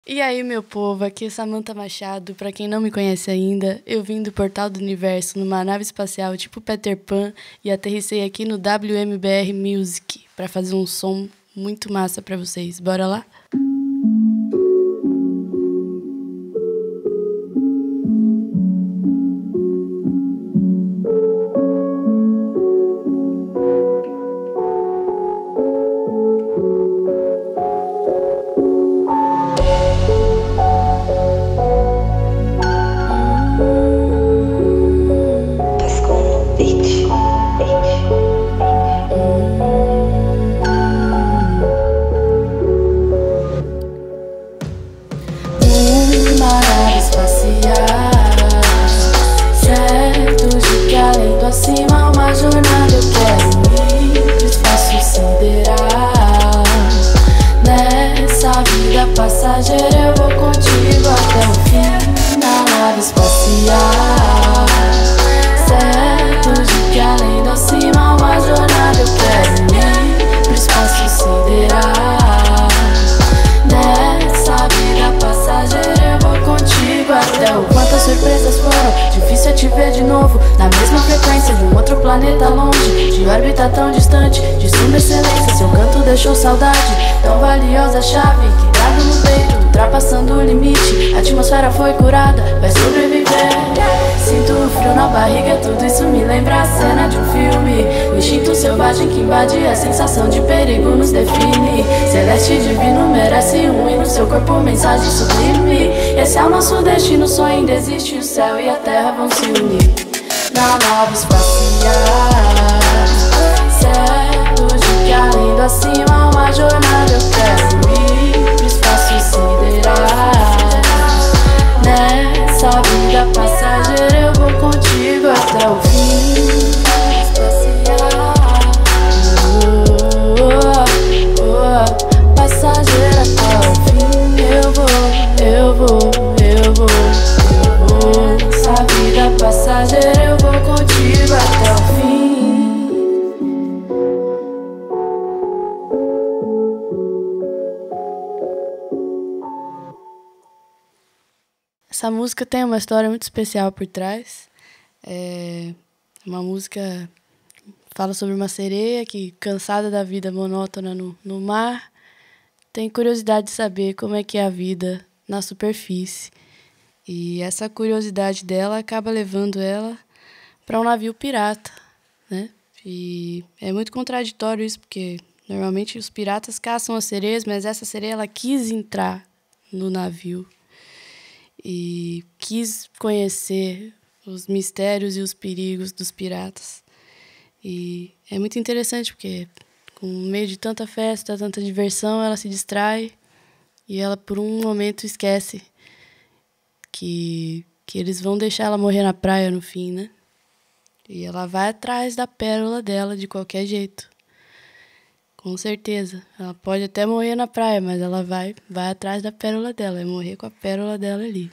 E aí, meu povo, aqui é Samantha Machado. Pra quem não me conhece ainda, eu vim do Portal do Universo numa nave espacial tipo Peter Pan e aterrissei aqui no WMBR Music pra fazer um som muito massa pra vocês. Bora lá? Acima uma jornada, eu quero ir pro espaço sideral. Nessa vida passageira eu vou contigo até o fim na nave espacial. Certo de que além do acima uma jornada, eu quero ir pro espaço sideral. Nessa vida passageira eu vou contigo até o fim. Quantas surpresas foram, difícil é te ver de novo na mesma frequência de um outro planeta longe, de órbita tão distante, de suma excelência. Seu canto deixou saudade, tão valiosa chave que trago no peito, ultrapassando o limite. A atmosfera foi curada, vai sobreviver. Sinto o frio na barriga, tudo isso me lembra a cena de um filme. O instinto selvagem que invade, a sensação de perigo nos define. Celeste divino merece um e no seu corpo mensagem sublime. Esse é o nosso destino, só ainda existe, o céu e a terra vão se unir na nave espacial. Certo de que além do acima uma jornada, eu quero ir pro espaço sideral. Nessa vida passageira eu vou contigo até o fim. Passageira até o fim. Eu vou. Essa vida passageira eu vou contigo até o fim. Essa música tem uma história muito especial por trás. É uma música que fala sobre uma sereia que, cansada da vida monótona no mar, tem curiosidade de saber como é que é a vida na superfície. E essa curiosidade dela acaba levando ela para um navio pirata, né? E é muito contraditório isso, porque normalmente os piratas caçam as sereias, mas essa sereia ela quis entrar no navio e quis conhecer os mistérios e os perigos dos piratas. E é muito interessante porque, no meio de tanta festa, tanta diversão, ela se distrai e ela, por um momento, esquece que eles vão deixar ela morrer na praia no fim, né? E ela vai atrás da pérola dela de qualquer jeito. Com certeza. Ela pode até morrer na praia, mas ela vai atrás da pérola dela. Vai morrer com a pérola dela ali.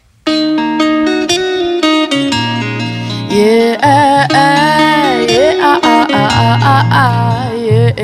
Yeah, yeah, yeah,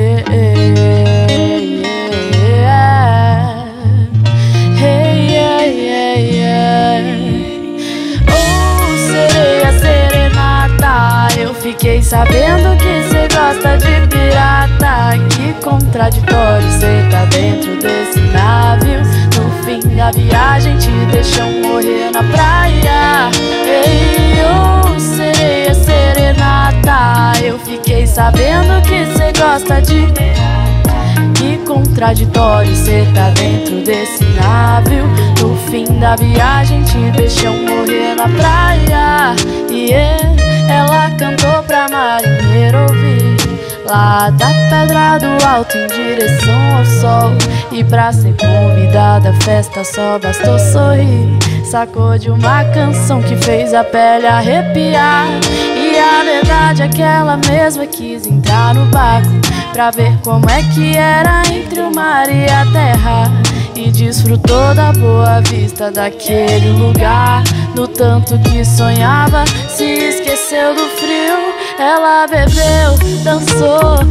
fiquei sabendo que cê gosta de pirata. Que contraditório, cê tá dentro desse navio. No fim da viagem te deixam morrer na praia. Ei, oh, sereia serenata. Eu fiquei sabendo que cê gosta de pirata. Que contraditório, cê tá dentro desse navio. No fim da viagem te deixam morrer na praia. Yeah. Ela cantou pra marinheiro ouvir, lá da pedra do alto em direção ao sol. E pra ser convidada à festa só bastou sorrir. Sacou de uma canção que fez a pele arrepiar. E a verdade é que ela mesma quis entrar no barco pra ver como é que era entre o mar e a terra. E desfrutou da boa vista daquele lugar. No tanto que sonhava, se esqueceu do frio. Ela bebeu, dançou, ficou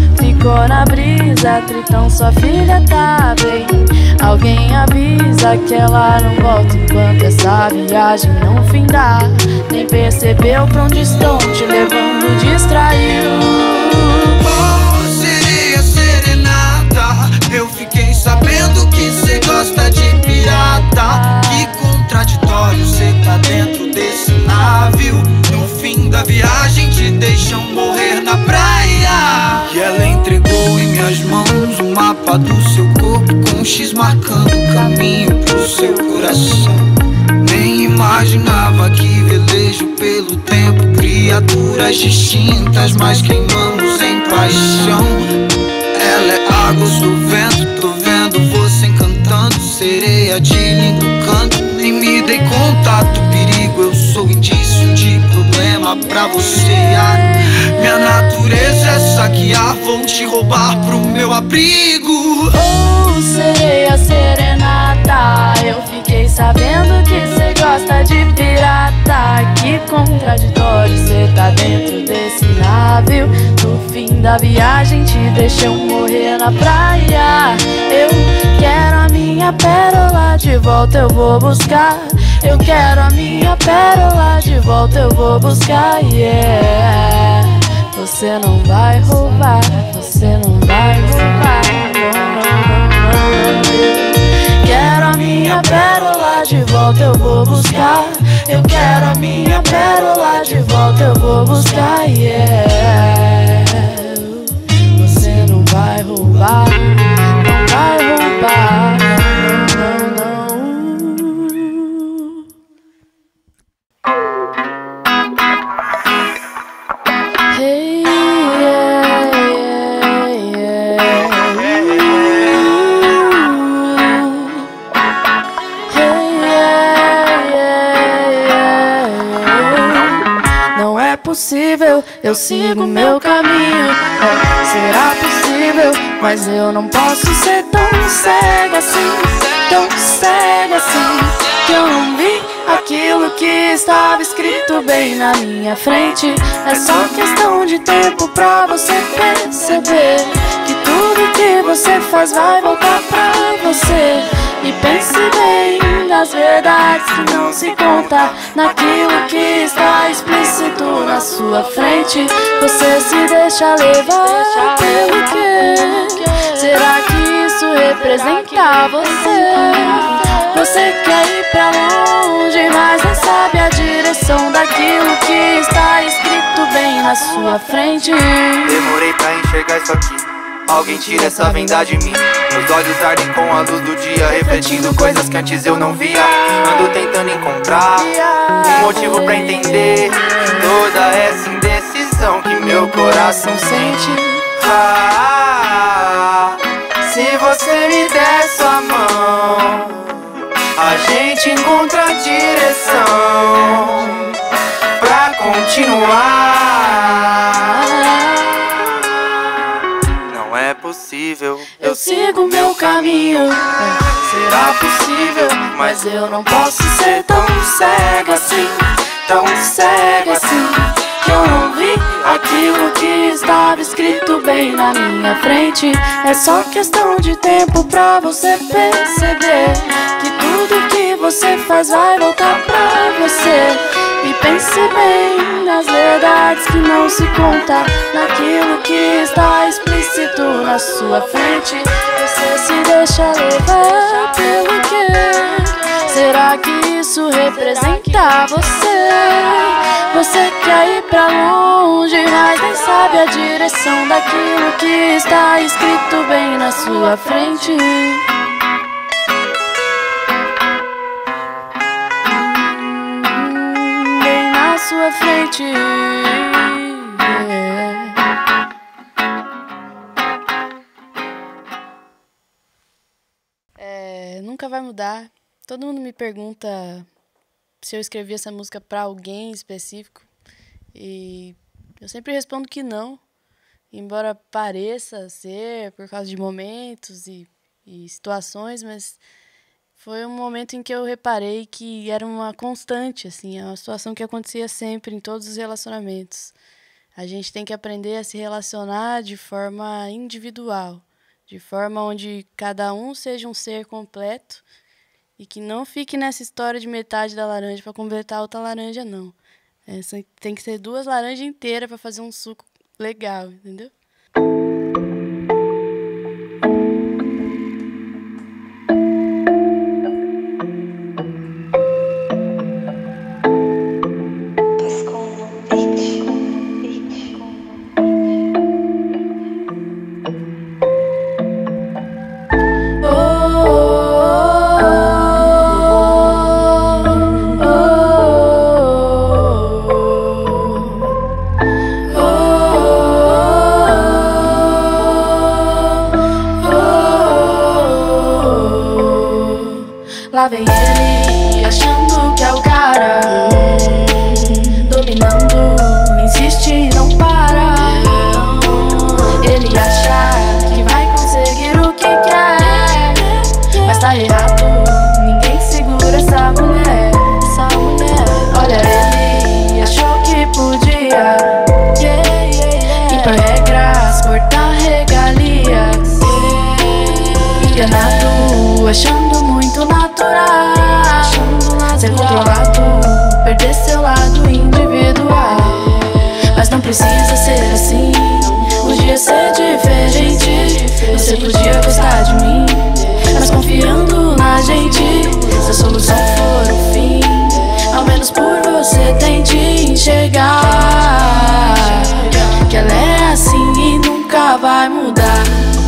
ficou na brisa, Tritão, sua filha tá bem. Alguém avisa que ela não volta enquanto essa viagem não findar. Nem percebeu pra onde estão te levando, distraiu. Oh, sereia serenata, eu fiquei sabendo que cê gosta de pirata. Que contraditório, cê tá dentro desse navio. No fim da viagem te deixam morrer na praia. E ela entregou em minhas mãos o mapa do seu corpo, com um X marcando o caminho pro seu coração. Nem imaginava que velejo pelo tempo, criaturas distintas, mas queimamos em paixão. Ela é água, sou vento, tô vendo você encantando. Sereia de lindo canto, nem me dei contato. Perigo, eu sou indício de problema pra você. Minha natureza é saquear, vão te roubar pro meu abrigo. Oh, sereia serenata, eu fiquei sabendo que cê gosta de pirata. Que contraditório, cê tá dentro desse navio. No fim da viagem te deixam morrer na praia. Eu quero a minha pérola de volta, eu vou buscar. Eu quero a minha pérola de volta, eu vou buscar, yeah. Você não vai roubar, você não vai roubar. Quero a minha pérola de volta, eu vou buscar. Eu quero a minha pérola de volta, eu vou buscar, yeah. Você não vai roubar, não vai roubar, não, não, não. Hey, yeah, yeah, yeah. Hey, yeah, yeah, yeah. Não é possível, eu sigo meu caminho. Será possível, mas eu não posso ser tão cega assim, tão cega assim, que eu não vi aquilo que estava escrito bem na minha frente. É só questão de tempo pra você perceber que tudo que você faz vai voltar pra você. E pense bem nas verdades que não se conta, naquilo que está explícito na sua frente. Você se deixa levar pelo quê? Será que isso representa você? Você quer ir pra longe, mas não sabe a direção daquilo que está escrito bem na sua frente. Demorei pra enxergar isso aqui. Alguém tira essa venda de mim. Meus olhos ardem com a luz do dia, refletindo coisas que antes eu não via. Ando tentando encontrar um motivo pra entender toda essa indecisão que meu coração sente. Se você me der sua mão, a gente encontra a direção pra continuar. Não é possível, eu sigo meu caminho. Será possível, mas eu não posso ser tão cega assim, tão cega assim, que eu não vi aquilo que estava escrito bem na minha frente. É só questão de tempo pra você perceber que tudo que você faz vai voltar pra você. E pense bem nas verdades que não se conta, naquilo que está explícito na sua frente. Você se deixa levar pelo quê? Será que isso representa você? Você quer ir pra longe, mas nem sabe a direção daquilo que está escrito bem na sua frente. Bem na sua frente, yeah. Nunca vai mudar. Todo mundo me pergunta se eu escrevi essa música para alguém específico, e eu sempre respondo que não, embora pareça ser por causa de momentos e situações, mas foi um momento em que eu reparei que era uma constante, assim, é uma situação que acontecia sempre em todos os relacionamentos. A gente tem que aprender a se relacionar de forma individual, de forma onde cada um seja um ser completo e que não fique nessa história de metade da laranja para completar outra laranja, não. Tem que ser 2 laranjas inteiras para fazer um suco legal, entendeu? Lá vem ele, achando que é o cara, dominando, insiste e não para. Ele acha que vai conseguir o que quer, mas tá errado, ninguém segura essa mulher. Olha, ele achou que podia impor regras, cortar regalias, enganado, achando muito natural ser controlado, perder seu lado individual. Mas não precisa ser assim, podia ser diferente. Você podia gostar de mim, mas confiando na gente. Se a solução for o fim, ao menos por você tente enxergar que ela é assim e nunca vai mudar.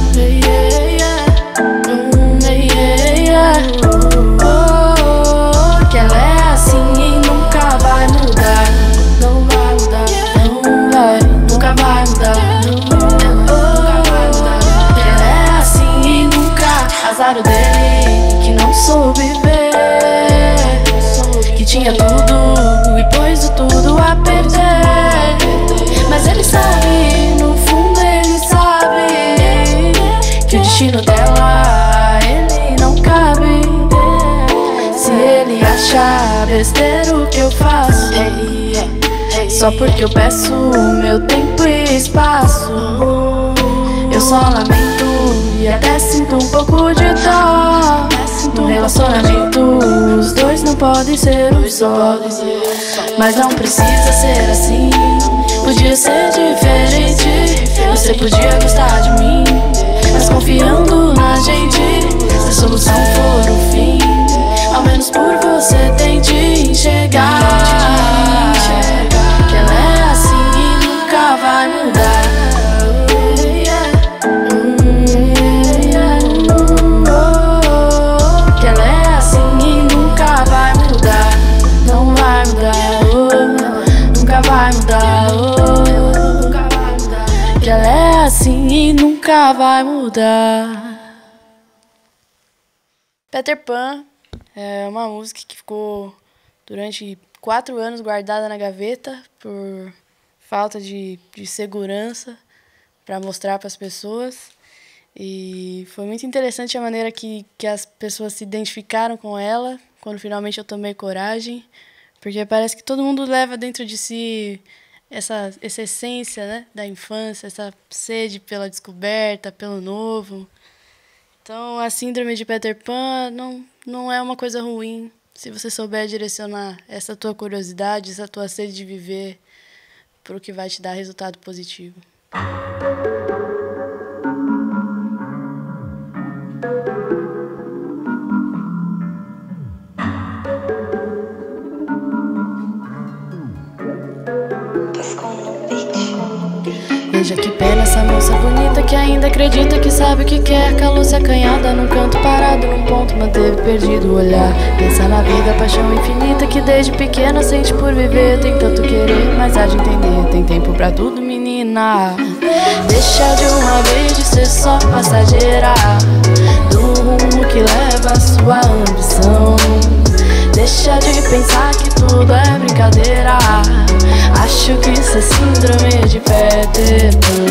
Que ela é assim e nunca vai mudar. Não vai mudar, não vai, nunca vai mudar. Nunca vai mudar. Que ela é assim e nunca. Azar o dele que não soube ver que tinha tudo e pôs o tudo a perder. Mas ele sabe, no fundo ele sabe que o destino dela ele não cabe. Se ele achar besteira o que eu faço, só porque eu peço meu tempo e espaço, eu só lamento e até sinto um pouco de dó. No relacionamento os dois não podem ser um só. Mas não precisa ser assim, podia ser diferente. Você podia gostar de mim, mas confiando na gente. Se a solução for o fim, ao menos por você tente enxergar que ela é assim e nunca vai mudar. Que ela é assim e nunca vai mudar. Não vai mudar, nunca vai mudar. Nunca vai mudar. Que ela é assim e nunca vai mudar. Peter Pan é uma música que ficou durante 4 anos guardada na gaveta por falta de segurança para mostrar para as pessoas. E foi muito interessante a maneira que as pessoas se identificaram com ela quando finalmente eu tomei coragem, porque parece que todo mundo leva dentro de si essa essência, né, da infância, essa sede pela descoberta, pelo novo. Então, a síndrome de Peter Pan não é uma coisa ruim se você souber direcionar essa tua curiosidade, essa tua sede de viver para o que vai te dar resultado positivo. Veja que pena essa moça bonita que ainda acredita que sabe o que quer. Calou-se acanhada num canto parado, num ponto manteve perdido o olhar. Pensa na vida, paixão infinita que desde pequena sente por viver. Tem tanto querer, mas há de entender, tem tempo pra tudo, menina. Deixa de uma vez de ser só passageira do rumo que leva a sua ambição. Deixa de pensar que tudo é brincadeira. Acho que isso é síndrome de Peter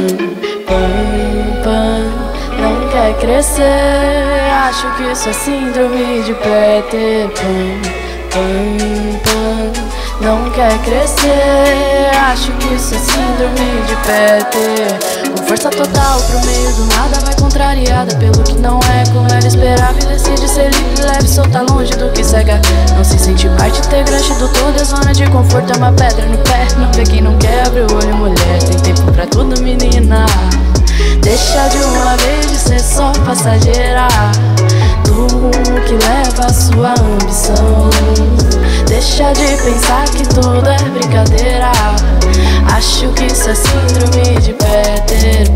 Pan. Não quer crescer. Acho que isso é síndrome de Peter Pan. não quer crescer. Acho que isso é síndrome de Peter. Com força total pro meio do nada, vai contrariada pelo que não é como ela esperava e decide ser livre, leve, solta longe do que cega. Não se sente parte integrante do todo, a zona de conforto é uma pedra no pé. Não vê quem não quer, abre o olho, mulher, tem tempo pra tudo, menina. Deixa de uma vez de ser só passageira do que leva a sua ambição. Deixa de pensar que tudo é brincadeira. Acho que isso é síndrome de Peter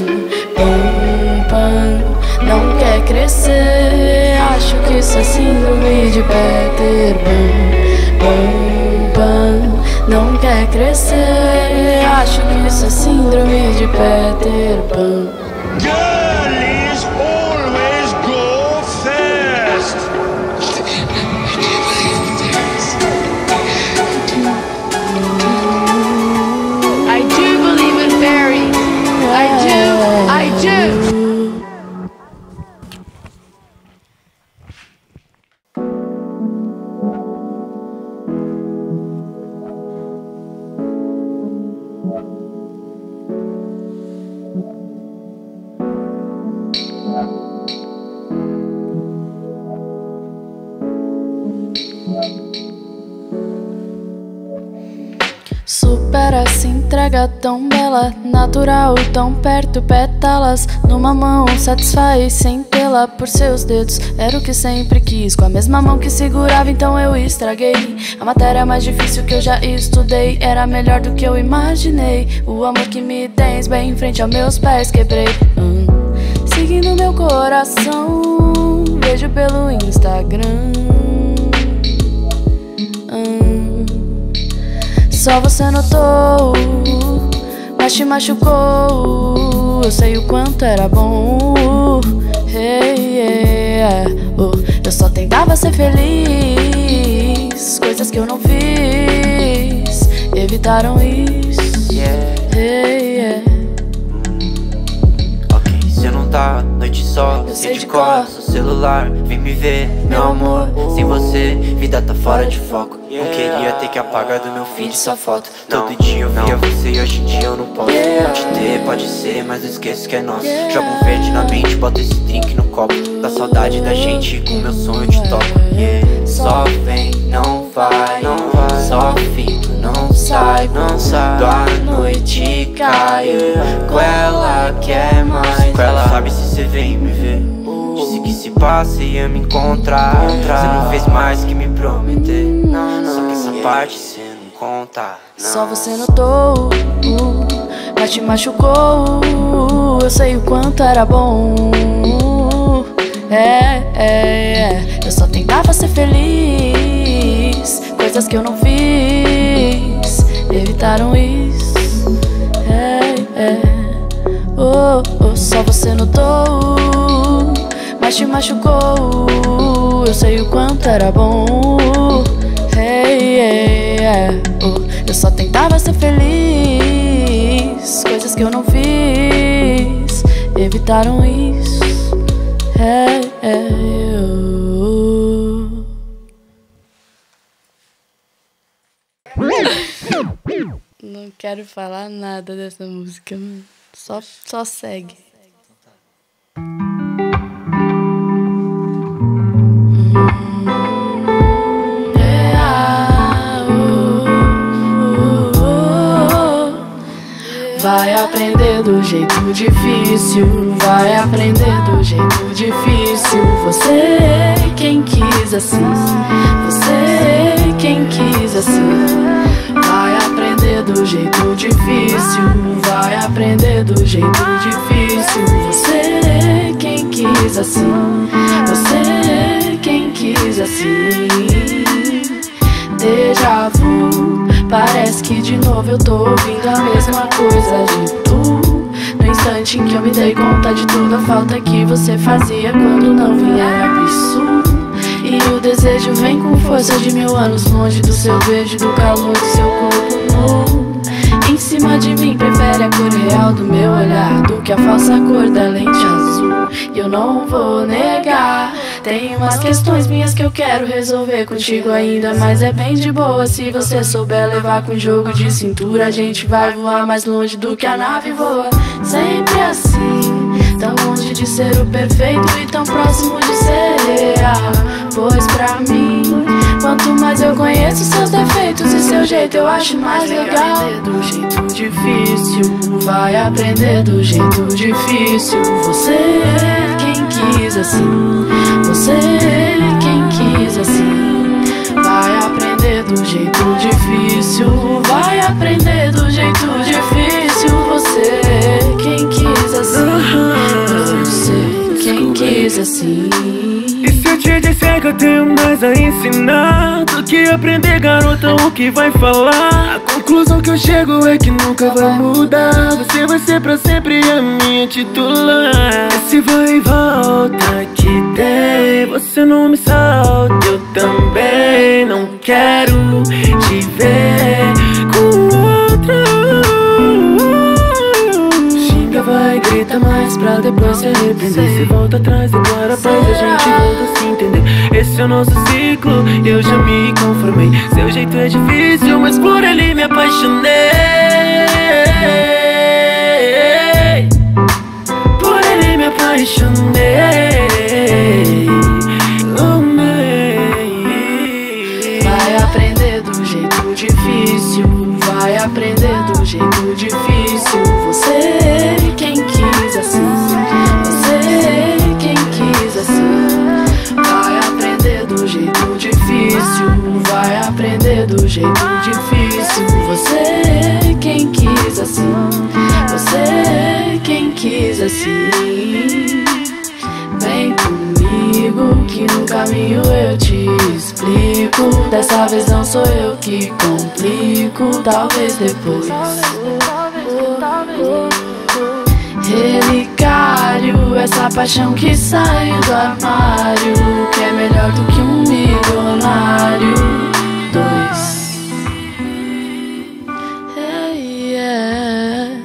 Pan. Não quer crescer. Acho que isso é síndrome de Peter Pan. Não quer crescer. Acho que isso é síndrome de Peter Pan. Girlies always go first. I do believe in fairies. I do. Supera, se entrega tão bela, natural, tão perto, pétalas numa mão, satisfaz sem pela por seus dedos. Era o que sempre quis, com a mesma mão que segurava, então eu estraguei. A matéria mais difícil que eu já estudei era melhor do que eu imaginei. O amor que me tens bem em frente aos meus pés quebrei. Seguindo meu coração, vejo pelo Instagram. Só você notou, mas te machucou. Eu sei o quanto era bom. Eu só tentava ser feliz. Coisas que eu não fiz evitaram isso. Ok, cê não tá, noite só, sei de cor, seu celular, vem me ver, meu amor. Sem você, vida tá fora de foco. Não queria ter que apagar do meu feed sua foto. Todo dia eu via você e hoje em dia eu não posso. Pode ter, pode ser, mas não esqueço que é nosso. Joga um verde na mente, bota esse drink no copo. Da saudade da gente, com meu sonho eu te toco. Só vem, não vai, só fico, não sai. Quando a noite caiu, com ela quer mais. Com ela sabe se cê vem me ver. Disse que se passa ia me encontrar. Cê não fez mais que me prometer. Só que essa parte cê não conta. Só você notou, mas te machucou. Eu sei o quanto era bom. Eu só tentava ser feliz. Coisas que eu não fiz evitaram isso. Só você notou, mas te machucou. Eu sei o quanto era bom. Eu só tentava ser feliz. Coisas que eu não fiz evitaram isso. Não quero falar nada dessa música, só segue. Vai aprender do jeito difícil, vai aprender do jeito difícil. Você quem quis assim, você quem quis assim. Vai aprender do jeito difícil, vai aprender do jeito difícil. Você quem quis assim, você quem quis assim. Déjà vu, parece que de novo eu tô ouvindo a mesma coisa de tu. No instante em que eu me dei conta de toda a falta que você fazia quando não vinha, era absurdo. E o desejo vem com força de 1000 anos longe do seu beijo, do calor do seu corpo nu. Em cima de mim prefere a cor real do meu olhar do que a falsa cor da lente azul. E eu não vou negar, Tem umas questões minhas que eu quero resolver contigo ainda, mas é bem de boa se você souber levar com jogo de cintura. A gente vai voar mais longe do que a nave voa. Sempre assim, tão longe de ser o perfeito e tão próximo de ser real. Pois pra mim, quanto mais eu conheço seus defeitos e seu jeito, eu acho mais legal. Vai aprender do jeito difícil, vai aprender do jeito difícil. Você é quem quis assim, você é quem quis assim. Vai aprender do jeito difícil, vai aprender do jeito difícil. Você é quem quis assim, você quem quis assim. E se eu te disser que eu tenho mais a ensinar do que aprender, garota, o que vai falar? A conclusão que eu chego é que nunca vai mudar. Você vai ser pra sempre a minha titular. Esse vai e volta que tem, você não me solta, eu também não quero te ver com outro. Xinga, vai, grita mais pra depois se arrepender. Se volta atrás, declara paz, a gente volta a se entender. Esse é o nosso ciclo, eu já me conformei. Seu jeito é difícil, mas por ele me apaixonei. Por ele me apaixonei. Vai aprender do jeito difícil, vai aprender do jeito difícil. Você é quem quis assim, você é quem quis assim. Vai aprender do jeito difícil, vai aprender do jeito difícil. Você é quem quis assim, você é quem quis assim. Vem comigo que no caminho eu te explico. Dessa vez não sou eu que complico, talvez depois. Relicário, essa paixão que sai do armário, que é melhor do que um milionário. Dois. Hey, yeah.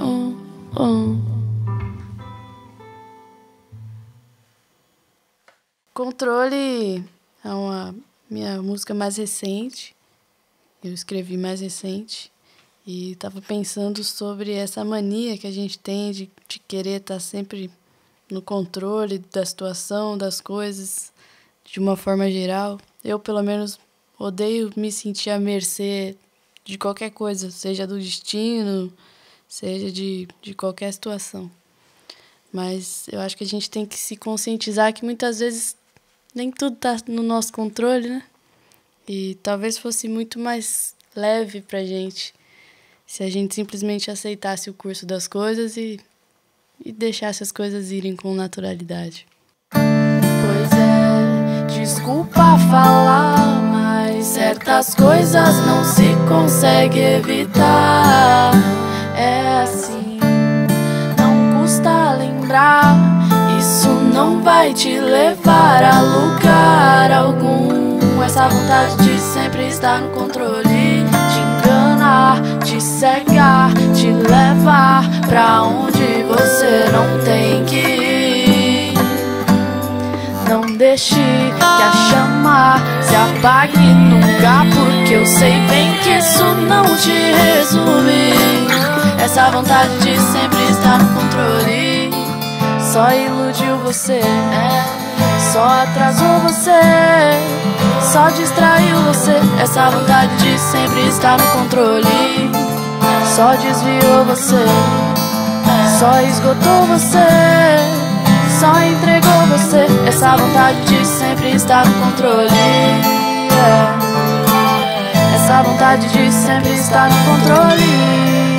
Controle é uma minha música mais recente. Eu escrevi mais recente. E estava pensando sobre essa mania que a gente tem de querer estar sempre no controle da situação, das coisas, de uma forma geral. Eu, pelo menos, odeio me sentir à mercê de qualquer coisa, seja do destino, seja de qualquer situação. Mas eu acho que a gente tem que se conscientizar que muitas vezes nem tudo está no nosso controle, né? E talvez fosse muito mais leve pra gente se a gente simplesmente aceitasse o curso das coisas e deixasse as coisas irem com naturalidade. Pois é, desculpa falar, mas certas coisas não se consegue evitar. É assim, não custa lembrar, isso não vai te levar a lugar algum. Essa vontade de sempre estar no controle, de enganar, de cegar, de levar pra onde você não tem que ir. Não deixe que a chama se apague nunca, porque eu sei bem que isso não te resume. Essa vontade de sempre estar no controle só iludiu você, só atrasou você, só distraiu você. Essa vontade de sempre estar no controle só desviou você, só esgotou você, só entregou você. Essa vontade de sempre estar no controle, essa vontade de sempre estar no controle,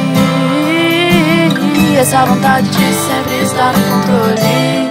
essa vontade de sempre estar no controle.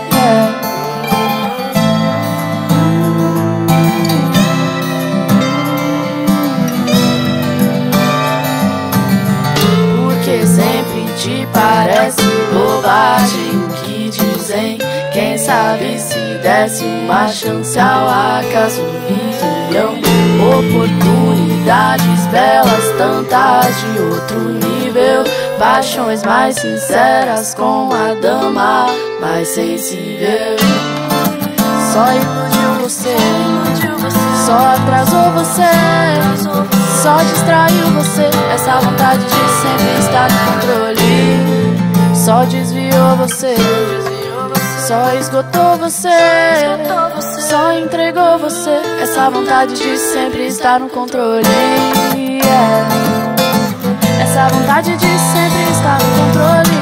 Porque sempre te parece bobagem o que dizem. Quem sabe se desse uma chance ao acaso viriam oportunidades belas, tantas de outro nível, paixões mais sinceras com a dama mais sensível. Só iludiu você, só atrasou você, só distraiu você. Essa vontade de sempre estar no controle só desviou você, só esgotou você, só entregou você. Essa vontade de sempre estar no controle, essa vontade de sempre estar no controle,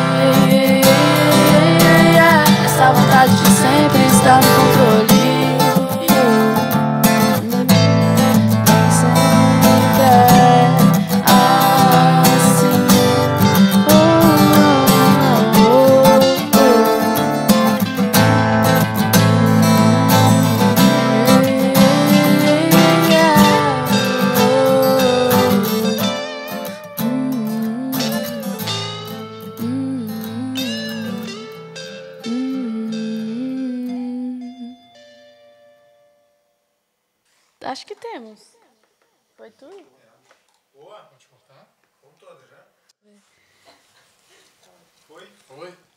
essa vontade de sempre estar no controle. Sempre é assim. Acho que temos. Foi tudo? Boa, pode cortar. Vamos toda já. Foi? Foi.